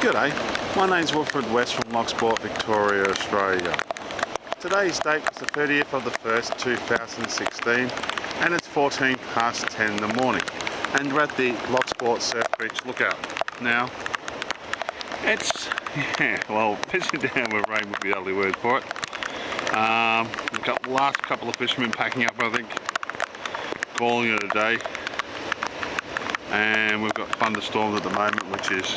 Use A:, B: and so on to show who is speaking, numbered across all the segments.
A: G'day, my name's Wilfred West from Loch, Victoria, Australia. Today's date is the 30th of the 1st, 2016, and it's 14 past 10 in the morning. And we're at the Loch Surf Beach Lookout. Now, it's, pissing down with rain would be the ugly word for it. We've got the last couple of fishermen packing up, I think, calling it a day. And we've got thunderstorms at the moment, which is,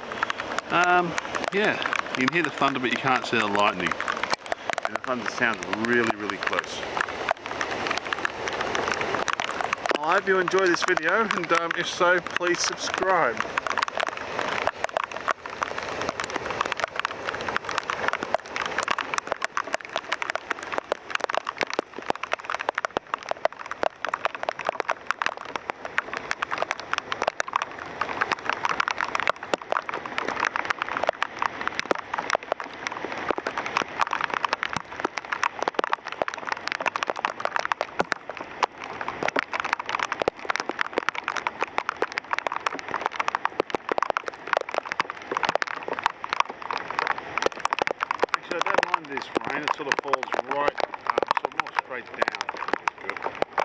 A: you can hear the thunder but you can't see the lightning. And the thunder sounds really, really close. I hope you enjoy this video, and if so, please subscribe. So I don't mind this rain, it sort of falls right sort of more straight down, which is good.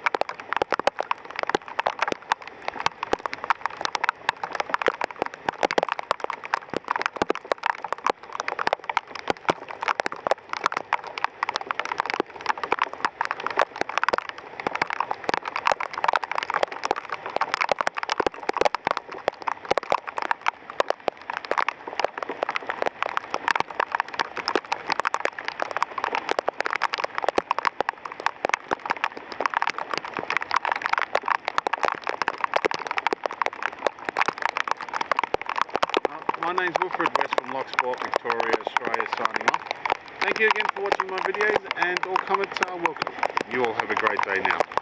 A: My name's Wilfred West from Loch, Victoria, Australia, signing off. Thank you again for watching my videos, and all comments are welcome. You all have a great day now.